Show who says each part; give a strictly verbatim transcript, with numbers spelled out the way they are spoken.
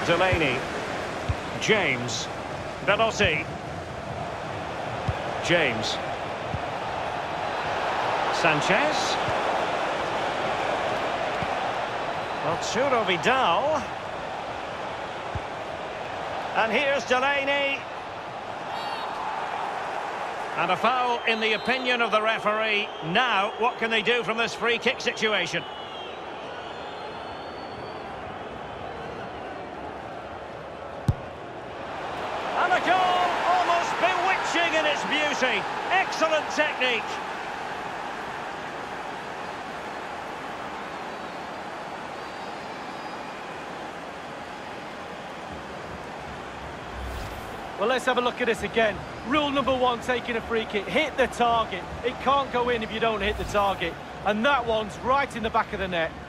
Speaker 1: Delaney. James. Belotti. James. Sanchez. Arturo Vidal. And here's Delaney. And a foul in the opinion of the referee. Now, what can they do from this free kick situation? And a goal, almost bewitching in its beauty. Excellent technique.
Speaker 2: Well, let's have a look at this again. Rule number one, taking a free kick, hit the target. It can't go in if you don't hit the target. And that one's right in the back of the net.